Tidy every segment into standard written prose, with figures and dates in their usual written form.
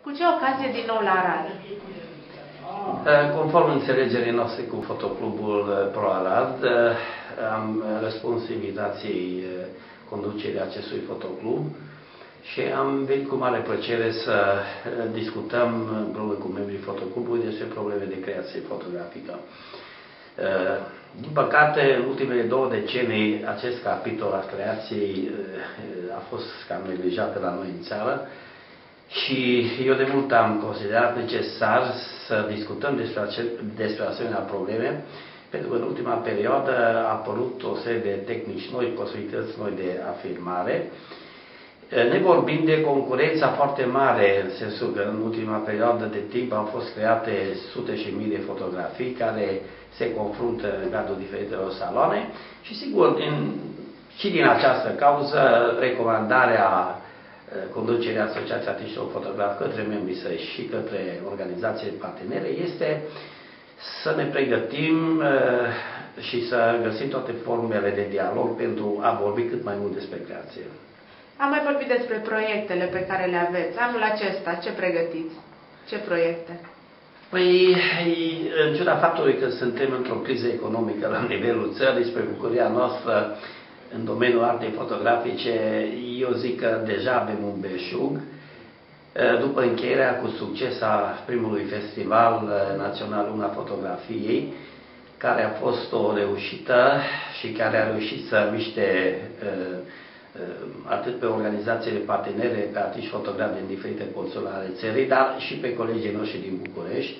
Cu ce ocazie din nou la Arad? Conform înțelegerii noastre cu Fotoclubul Pro Arad, am răspuns invitației conducerii acestui fotoclub și am venit cu mare plăcere să discutăm împreună cu membrii fotoclubului despre probleme de creație fotografică. Din păcate, în ultimele 2 decenii, acest capitol al creației a fost cam neglijat la noi în țară și eu de mult am considerat necesar să discutăm despre asemenea probleme, pentru că în ultima perioadă a apărut o serie de tehnici noi, posibilități noi de afirmare, ne vorbim de concurența foarte mare, în sensul că în ultima perioadă de timp au fost create sute și mii de fotografii care se confruntă în cadrul diferitelor saloane și sigur, și din această cauză, recomandarea conducerii Asociației Artiștilor Fotografi către membrii săi și către organizațiile partenere este să ne pregătim și să găsim toate formele de dialog pentru a vorbi cât mai mult despre creație. Am mai vorbit despre proiectele pe care le aveți. Anul acesta, ce pregătiți? Ce proiecte? Păi, în ciuda faptului că suntem într-o criză economică la nivelul țării, spre bucuria noastră, în domeniul artei fotografice, eu zic că deja avem un belșug. După încheierea cu succes a primului festival național Luna Fotografiei, care a fost o reușită și care a reușit să miște atât pe organizațiile partenere, pe artiști fotografi din diferite colțuri ale țării, dar și pe colegii noștri din București.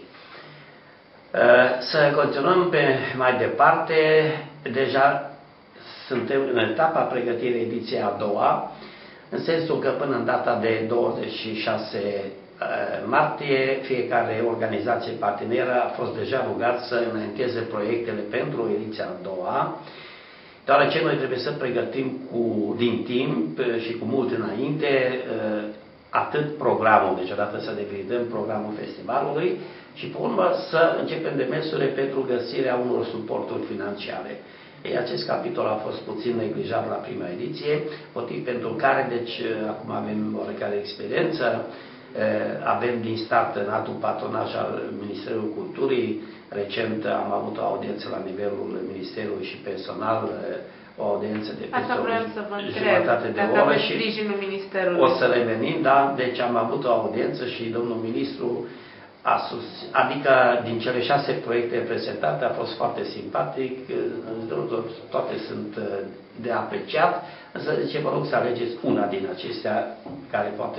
Să continuăm pe mai departe. Deja suntem în etapa pregătirii ediției a doua, în sensul că până în data de 26 martie, fiecare organizație parteneră a fost deja rugat să înainteze proiectele pentru ediția a doua, deoarece noi trebuie să pregătim din timp și cu mult înainte atât programul, deci odată să definităm programul festivalului și pe urmă să începem demersurile pentru găsirea unor suporturi financiare. Ei, acest capitol a fost puțin neglijat la prima ediție, motiv pentru care, deci, acum avem oarecare experiență, avem din start în altul patronaj al Ministerului Culturii. Recent am avut o audiență la nivelul Ministerului și personal, o audiență de peste o jumătate de oră și o să revenim, da? Deci am avut o audiență și domnul ministru adică din cele 6 proiecte prezentate a fost foarte simpatic, toate sunt de apreciat, însă zice, vă rog să alegeți una din acestea care poate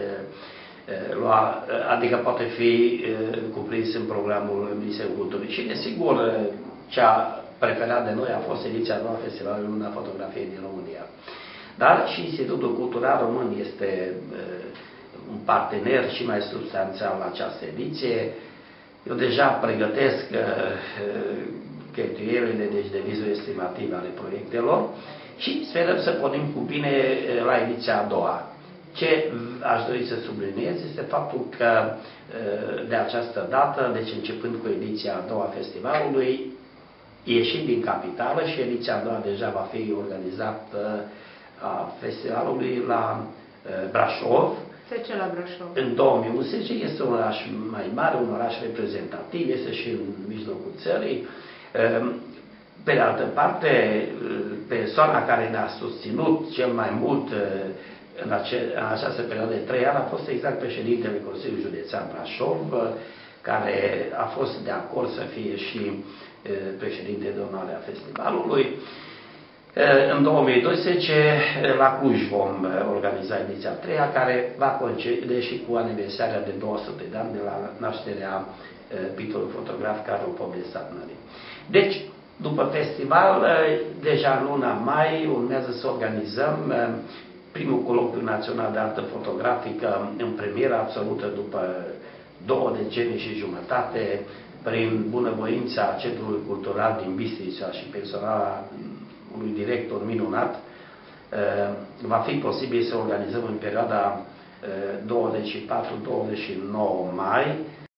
adică poate fi cuprins în programul Ministerului Culturii. Și desigur, cea preferată de noi a fost ediția a doua Festivalului Luna Fotografiei din România. Dar și Institutul Cultural Român este un partener și mai substanțial la această ediție. Eu deja pregătesc cheltuielile, deci devizul estimativ ale proiectelor și sperăm să pornim cu bine la ediția a doua. Ce aș dori să subliniez este faptul că de această dată, deci începând cu ediția a doua festivalului, ieșind din capitală și ediția a doua deja va fi organizată a festivalului la Brașov. De ce la Brașov? În 2011 este un oraș mai mare, un oraș reprezentativ, este și în mijlocul țării. Pe de altă parte, persoana care ne-a susținut cel mai mult în această perioadă de 3 ani a fost exact președintele Consiliului Județean Brașov, care a fost de acord să fie și președinte de onoare a festivalului. În 2012, la Cluj vom organiza ediția 3-a, care va coincide și cu aniversarea de 200 de ani de la nașterea pictorului fotograf Carol Popescu. Deci, după festival, deja în luna mai, urmează să organizăm primul coloquiu național de artă fotografică în premieră absolută după 2 decenii și jumătate, prin bunăvoința Centrului Cultural din Bistrița și personala unui director minunat, va fi posibil să organizăm în perioada 24-29 mai